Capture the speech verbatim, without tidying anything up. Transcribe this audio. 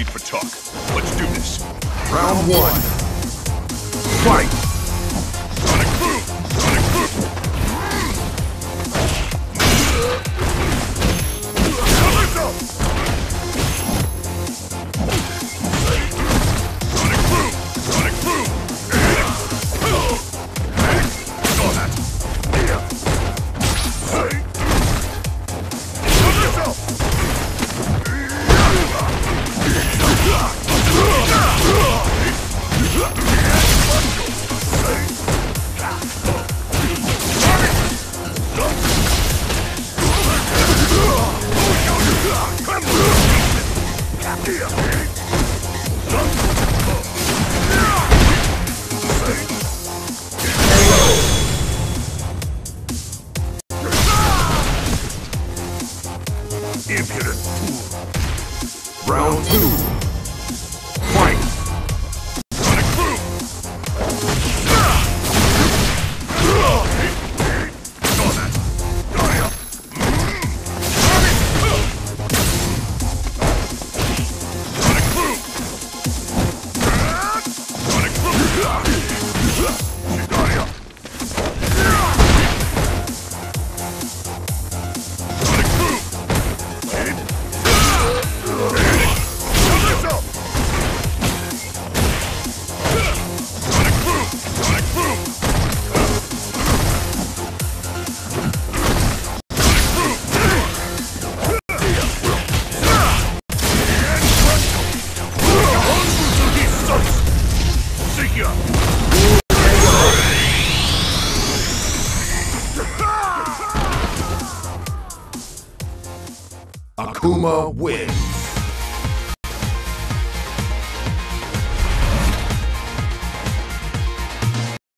need for talk. Let's do this. Round one. Fight! Sonic Boom! Sonic Boom! Sonic Boom! Sonic Boom! Saw that. Impudent fool. Round two. Fight! Sonic Boom! Saw that. Sonic Boom! Sonic Boom! Shigaria! Sonic Boom! Hit! Sonic Boom! Sonic Boom! Akuma wins.